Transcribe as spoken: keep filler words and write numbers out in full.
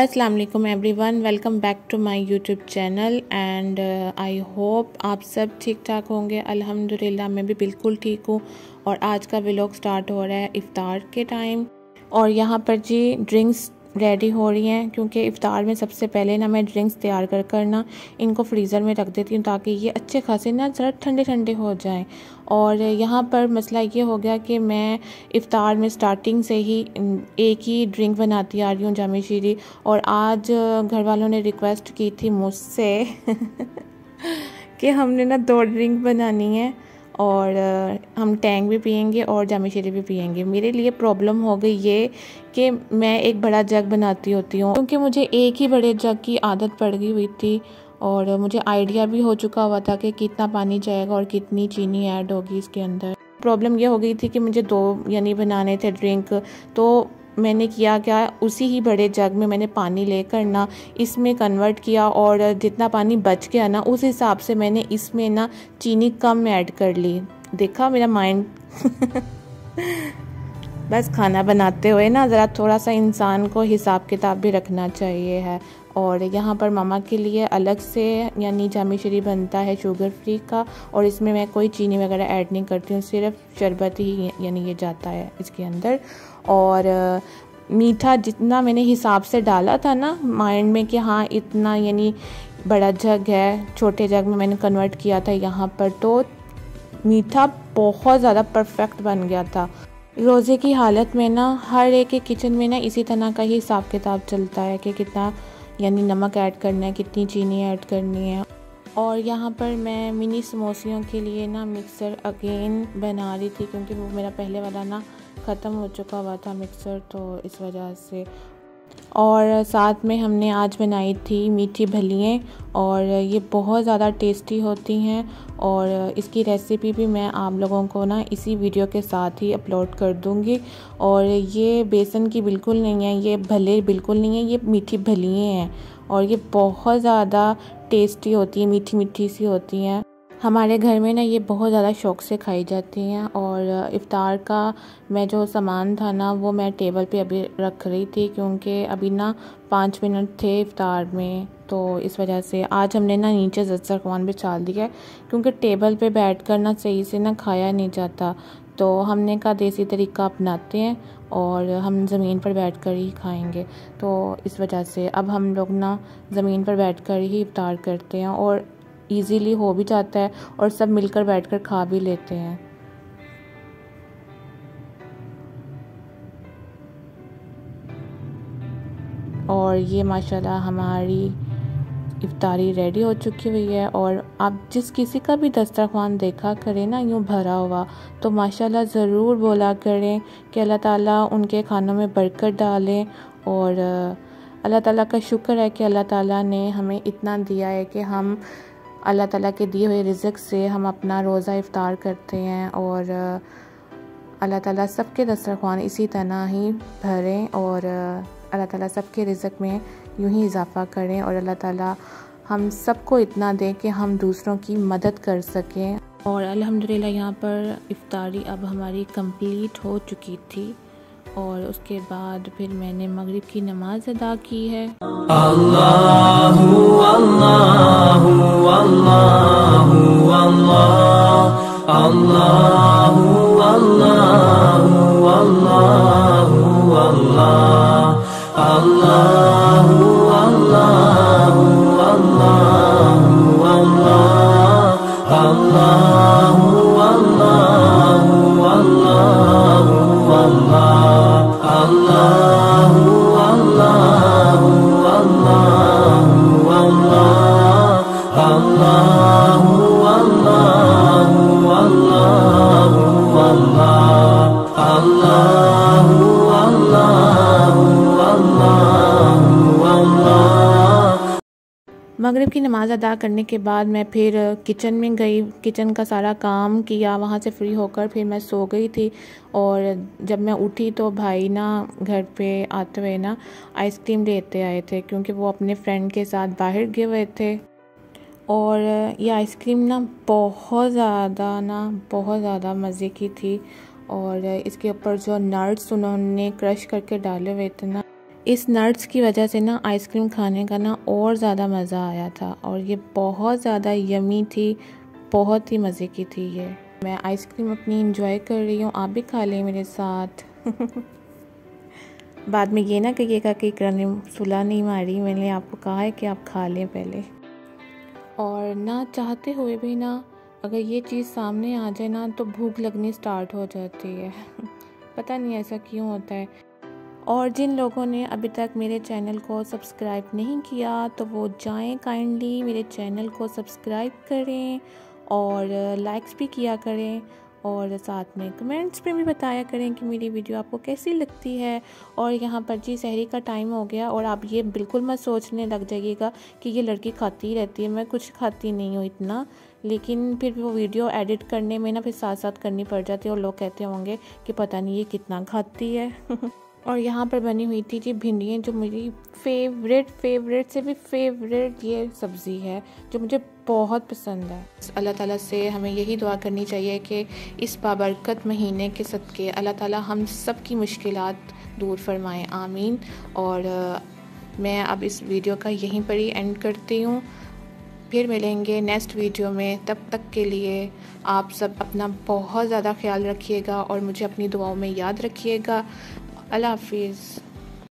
अस्सलाम वालेकुम everyone, welcome back to my YouTube channel and I hope आप सब ठीक ठाक होंगे। अल्हम्दुलिल्लाह मैं भी बिल्कुल ठीक हूँ। और आज का व्लॉग स्टार्ट हो रहा है इफ़्तार के टाइम। और यहाँ पर जी ड्रिंक्स रेडी हो रही हैं, क्योंकि इफ़्तार में सबसे पहले ना मैं ड्रिंक्स तैयार कर कर ना इनको फ्रीज़र में रख देती हूँ ताकि ये अच्छे खासे ना ज़रा ठंडे ठंडे हो जाएं। और यहाँ पर मसला ये हो गया कि मैं इफ़्तार में स्टार्टिंग से ही एक ही ड्रिंक बनाती आ रही हूँ, जामे शीरी। और आज घर वालों ने रिक्वेस्ट की थी मुझसे कि हमने ना दो ड्रिंक बनानी है और हम टैंग भी पियेंगे और जामे शीरी भी पियेंगे। मेरे लिए प्रॉब्लम हो गई ये कि मैं एक बड़ा जग बनाती होती हूँ, क्योंकि मुझे एक ही बड़े जग की आदत पड़ गई हुई थी और मुझे आइडिया भी हो चुका हुआ था कि कितना पानी जाएगा और कितनी चीनी ऐड होगी इसके अंदर। प्रॉब्लम ये हो गई थी कि मुझे दो यानी बनाने थे ड्रिंक, तो मैंने किया क्या, उसी ही बड़े जग में मैंने पानी लेकर ना इसमें कन्वर्ट किया और जितना पानी बच गया ना उस हिसाब से मैंने इसमें ना चीनी कम ऐड कर ली। देखा मेरा माइंड बस खाना बनाते हुए ना ज़रा थोड़ा सा इंसान को हिसाब किताब भी रखना चाहिए है। और यहाँ पर मामा के लिए अलग से यानी जामे शीरी बनता है शुगर फ्री का, और इसमें मैं कोई चीनी वगैरह ऐड नहीं करती हूँ, सिर्फ शरबत ही यानी ये जाता है इसके अंदर। और मीठा जितना मैंने हिसाब से डाला था ना माइंड में कि हाँ इतना यानी बड़ा जग है, छोटे जग में मैंने कन्वर्ट किया था यहाँ पर, तो मीठा बहुत ज़्यादा परफेक्ट बन गया था। रोज़े की हालत में ना हर एक के किचन में ना इसी तरह का ही हिसाब किताब चलता है कि कितना यानी नमक ऐड करना है, कितनी चीनी ऐड करनी है। और यहाँ पर मैं मिनी समोसियों के लिए ना मिक्सर अगेन बना रही थी, क्योंकि वो मेरा पहले वाला ना ख़त्म हो चुका हुआ था मिक्सर, तो इस वजह से। और साथ में हमने आज बनाई थी मीठी भलियाँ, और ये बहुत ज़्यादा टेस्टी होती हैं। और इसकी रेसिपी भी मैं आप लोगों को ना इसी वीडियो के साथ ही अपलोड कर दूँगी। और ये बेसन की बिल्कुल नहीं है, ये भले बिल्कुल नहीं है, ये मीठी भलियाँ हैं और ये बहुत ज़्यादा टेस्टी होती है, मीठी मीठी सी होती हैं। हमारे घर में ना ये बहुत ज़्यादा शौक़ से खाई जाती हैं। और इफ़्तार का मैं जो सामान था ना वो मैं टेबल पे अभी रख रही थी, क्योंकि अभी ना पाँच मिनट थे इफ़्तार में, तो इस वजह से आज हमने ना नीचे दस्तरख़्वान बिछा दिया है, क्योंकि टेबल पे बैठकर ना सही से ना खाया नहीं जाता। तो हमने का देसी तरीका अपनाते हैं और हम ज़मीन पर बैठकर ही खाएंगे, तो इस वजह से अब हम लोग ना ज़मीन पर बैठकर ही इफ़्तार करते हैं और इजीली हो भी जाता है और सब मिलकर बैठकर खा भी लेते हैं। और ये माशाल्लाह हमारी इफ़्तारी रेडी हो चुकी हुई है। और आप जिस किसी का भी दस्तरख़्वान देखा करें ना यूँ भरा हुआ, तो माशाल्लाह ज़रूर बोला करें कि अल्लाह ताला उनके खानों में बरकत डालें। और अल्लाह ताला का शुक्र है कि अल्लाह ताला ने हमें इतना दिया है कि हम अल्लाह ताला के दिए हुए रिज़्क़ से हम अपना रोज़ा इफ़्तार करते हैं। और अल्लाह ताला सबके दस्तरख़्वान इसी तरह ही भरें और अल्लाह ताला सबके रिज़्क़ में यूं ही इजाफ़ा करें। और अल्लाह ताला हम सबको इतना दें कि हम दूसरों की मदद कर सकें। और अल्हम्दुलिल्लाह यहाँ पर इफ़्तारी अब हमारी कंप्लीट हो चुकी थी। और उसके बाद फिर मैंने मगरिब की नमाज़ अदा की है। अल्लाहु अल्लाहु अल्लाहु अल्लाह अल्लाहु अल्लाहु अल्लाहु अल्लाह अल्लाहु अल्लाहु अल्लाहु अल्लाह अल्लाहु अल्लाहु अल्लाहु अल्लाह अल्लाहु अल्लाहु अल्लाहु अल्लाह अल्लाहु अल्लाहु अल्लाहु अल्लाह अल्लाहु अल्लाहु अल्लाहु अल्लाह। मगरिब की नमाज़ अदा करने के बाद मैं फिर किचन में गई, किचन का सारा काम किया, वहाँ से फ्री होकर फिर मैं सो गई थी। और जब मैं उठी तो भाई ना घर पे आते हुए ना आइसक्रीम लेते आए थे, क्योंकि वो अपने फ्रेंड के साथ बाहर गए हुए थे। और ये आइसक्रीम ना बहुत ज़्यादा ना बहुत ज़्यादा मज़े की थी। और इसके ऊपर जो नट्स उन्होंने क्रश करके डाले हुए थे ना, इस नट्स की वजह से ना आइसक्रीम खाने का ना और ज़्यादा मज़ा आया था और ये बहुत ज़्यादा यमी थी, बहुत ही मज़े की थी ये। मैं आइसक्रीम अपनी इंजॉय कर रही हूँ, आप भी खा लें मेरे साथ। बाद में ये ना कहिएगा कि इकरा ने सुलह नहीं मारी, मैंने आपको कहा है कि आप खा लें पहले। और ना चाहते हुए भी ना अगर ये चीज़ सामने आ जाए ना तो भूख लगनी स्टार्ट हो जाती है। पता नहीं ऐसा क्यों होता है। और जिन लोगों ने अभी तक मेरे चैनल को सब्सक्राइब नहीं किया तो वो जाएं काइंडली मेरे चैनल को सब्सक्राइब करें और लाइक्स भी किया करें और साथ में कमेंट्स पे भी बताया करें कि मेरी वीडियो आपको कैसी लगती है। और यहाँ पर जी सहरी का टाइम हो गया और आप ये बिल्कुल मत सोचने लग जाइएगा कि ये लड़की खाती ही रहती है, मैं कुछ खाती नहीं हूँ इतना, लेकिन फिर वो वीडियो एडिट करने में ना फिर साथ साथ करनी पड़ जाती है और लोग कहते होंगे कि पता नहीं ये कितना खाती है। और यहाँ पर बनी हुई थी जी भिंडियाँ, जो मेरी फेवरेट फेवरेट से भी फेवरेट ये सब्ज़ी है जो मुझे बहुत पसंद है। अल्लाह ताला से हमें यही दुआ करनी चाहिए कि इस बाबरकत महीने के सदक़े अल्लाह ताला हम सब की मुश्किलात दूर फरमाएँ, आमीन। और मैं अब इस वीडियो का यहीं पर ही एंड करती हूँ। फिर मिलेंगे नेक्स्ट वीडियो में, तब तक के लिए आप सब अपना बहुत ज़्यादा ख्याल रखिएगा और मुझे अपनी दुआओं में याद रखिएगा। अल्लाह हाफिज़।